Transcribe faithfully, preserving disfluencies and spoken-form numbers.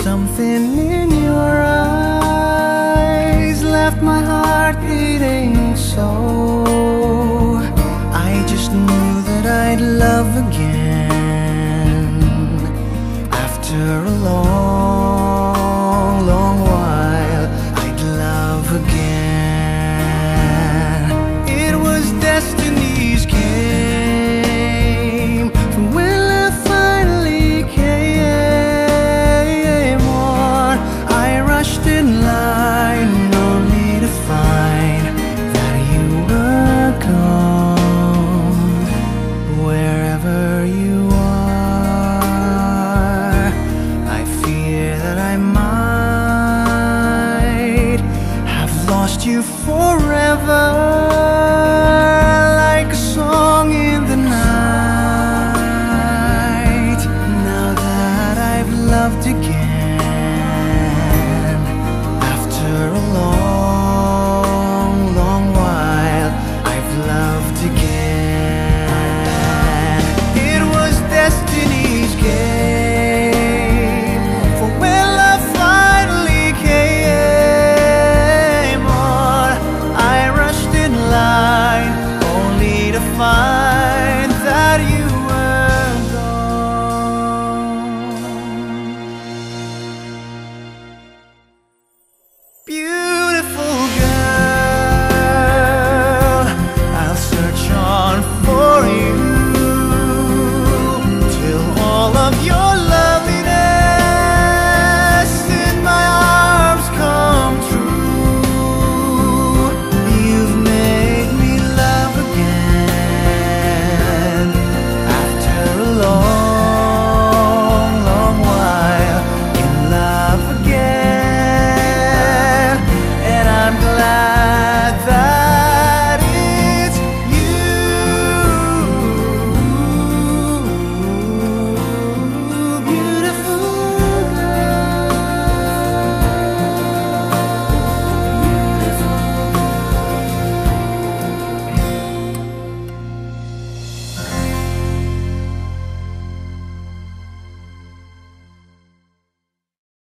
Something in your eyes left my heart beating so. I just knew that I'd love again after a long, long while. I'd love again. It was destiny's game from when I finally came on. I rushed in line only to find that you were gone. Wherever you are, I fear that I might have lost you forever.